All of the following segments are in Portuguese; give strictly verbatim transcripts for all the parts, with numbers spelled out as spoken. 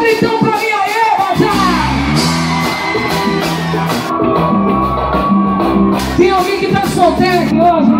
solteiro, então pra mim aí, bota! Tem alguém que tá solteiro aqui hoje?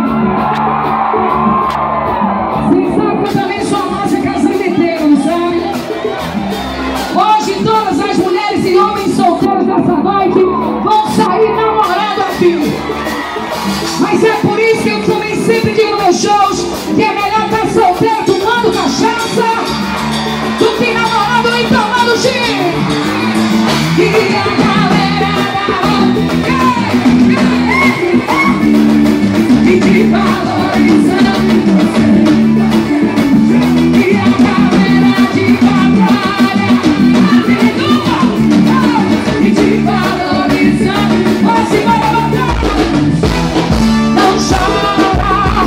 Você sabe que eu também sou amante casamento, não sabe? Hoje todas as mulheres e homens solteiros dessa noite vão sair namorando aqui. Mas é por isso que eu também sempre digo nos meus shows que é melhor estar solteiro tomando cachaça do que namorado e tomando gin. E a galera e te valorizando você. E a galera de batalha e te valorizando. Mas se vai levantar, não chora.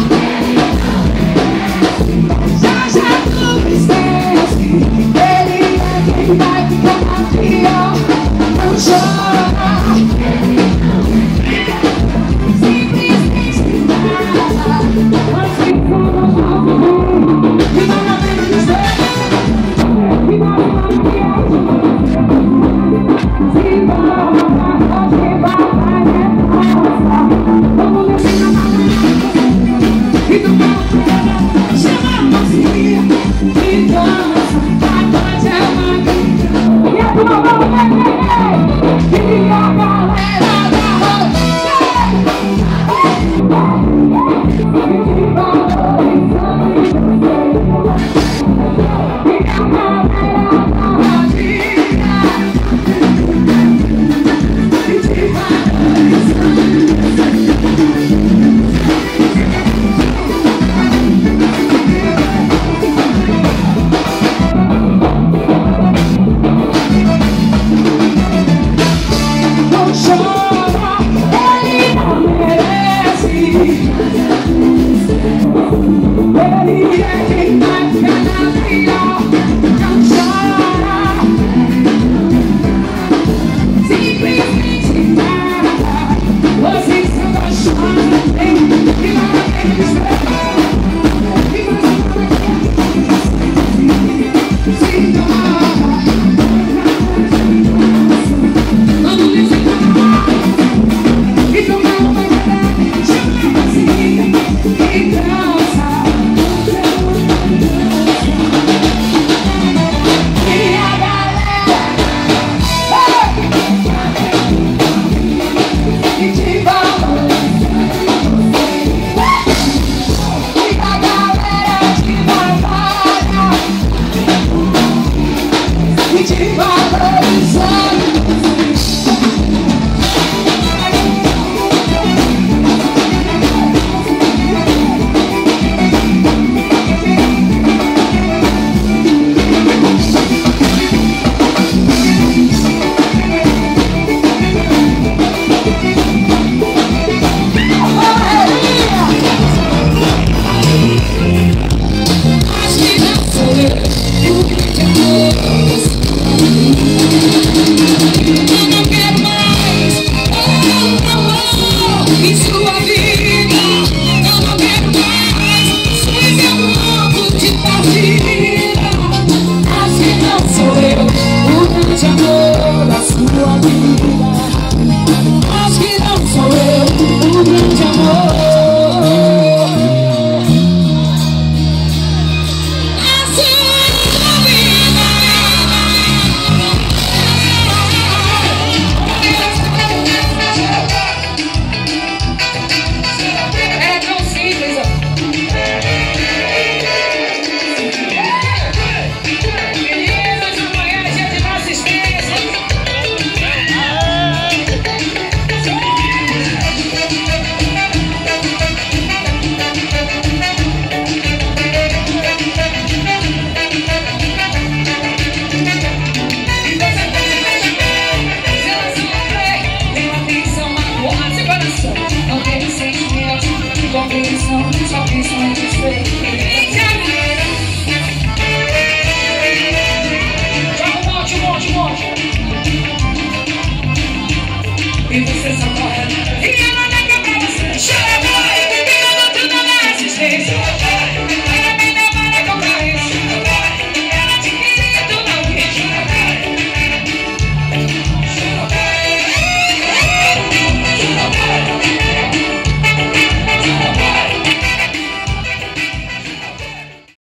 Já já tu esquece, ele é quem vai ficar aqui, ó. Não chora. Simplesmente nada. Mas que foda e não dá tempo de dizer que nós vamos criar. Se vai rolar, hoje vai passar. Vamos descer na mão e do mal chama a mocinha e dança.